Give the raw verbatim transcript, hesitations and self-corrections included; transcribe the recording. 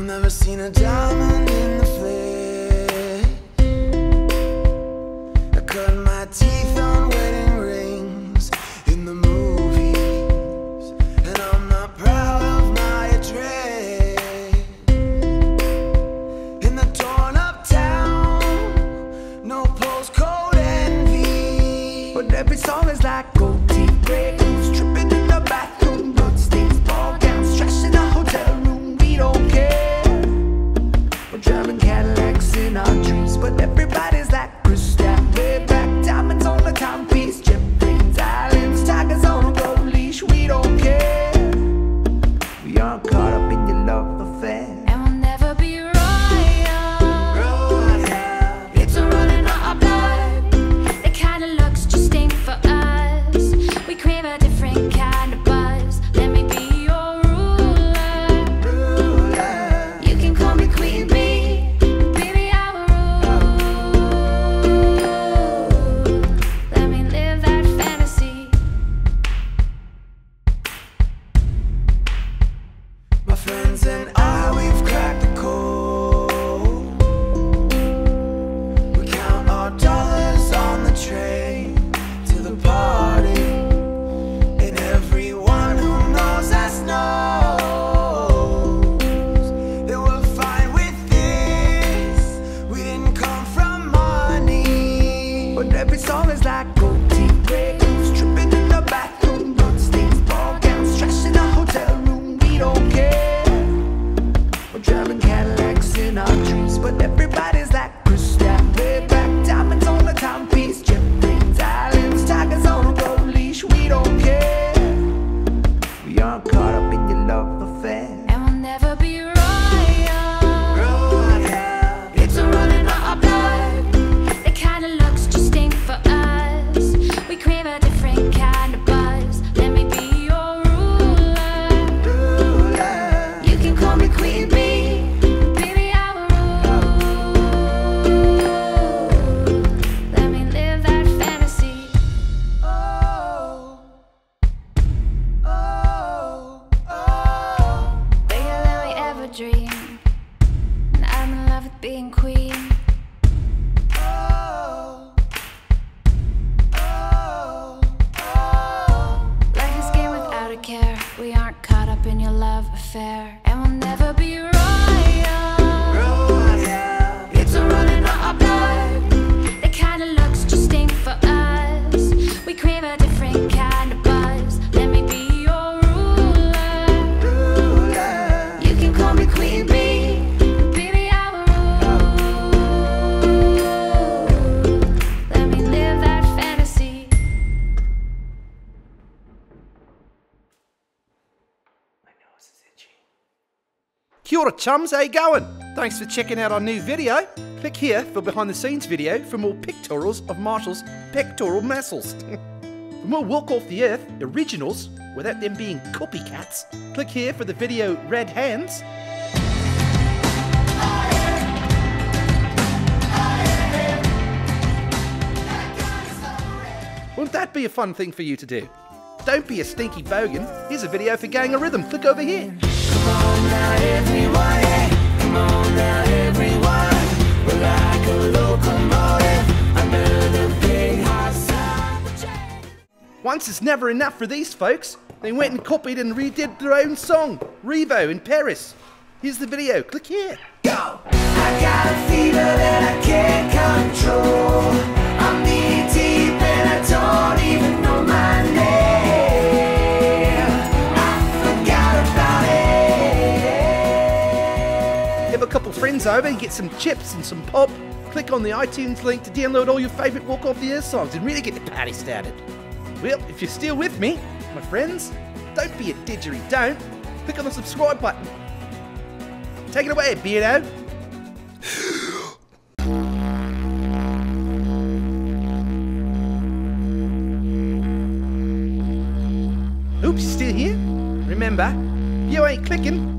I've never seen a diamond in the flesh. I cut my teeth on wedding rings in the movies, and I'm not proud of my address. In the torn up town, no postcode envy, but every song is like gold teeth, grey goose, tripping in the bathroom, bloodstains, ball gowns, trash in the hotel room. We don't care. We're driving Cadillacs in our dreams, but everybody's like Cristal, Maybach, diamonds on the timepiece, jet planes, islands, tigers on a gold leash. We don't care. We aren't caught up in your love affair. And we'll never be royal. Royal. It's a running our blood. The kind of looks just ain't for us. We crave a different kind of buzz. Let me be your ruler. Ruler. You can call me queen bee, baby, I will rule. Let me live that fantasy. My friends and I, we've cracked the code. We count our dollars on the train to the party, and everyone who knows us knows that we're fine with this. We didn't come from money, but every song is like gold teeth, grey goose, tripping in the bathroom, bloodstains, ball gowns, trash in the hotel room. We don't care. We're driving Cadillacs in our dreams, but everybody's like Cristal, Maybach, diamonds on the timepiece, jet planes, islands, tigers on a gold leash. We don't care. We aren't caught up in your love affair. And we'll never be royal. Royal. It's a running our blood. The kind of looks just ain't for us. We crave a different kind of buzz. Let me be your ruler. Ruler. You can call me queen bee, baby, I will rule. Let me live that fantasy. Oh, oh, oh. Bigger than we ever dreamed. And I'm in love with being queen. Oh, oh, oh. Like this game without a care. We aren't caught up in your love affair. And we'll never be royal. Royal. It's a running our blood. The kind of looks just ain't for us. We crave a different kind of buzz. Let me be your ruler. Ruler. You can call me queen bee, baby, I will rule. Let me live that fantasy. My nose is itchy. Kia ora chums, how you going? Thanks for checking out our new video. Click here for behind the scenes video for more pictorials of Marshall's pectoral muscles. For more Walk Off the Earth originals, without them being copycats, click here for the video Red Hands. Wouldn't that be a fun thing for you to do? Don't be a stinky bogan. Here's a video for Gang a Rhythm. Click over here. Come on now, everyone, yeah. Come on now, everyone. We're like a locomotive under the big hot sun. Once is never enough for these folks. They went and copied and redid their own song, Revo in Paris. Here's the video. Click here. Go! I got a fever that I can't control. I'm knee deep and I don't even know my name. I forgot about it. Have a couple friends over and get some chips and some pop. Click on the iTunes link to download all your favourite Walk Off the Earth songs and really get the party started. Well, if you're still with me, my friends, don't be a didgeridoo. Click on the subscribe button. Take it away, Beardo. Oops, still here? Remember, if you ain't clicking,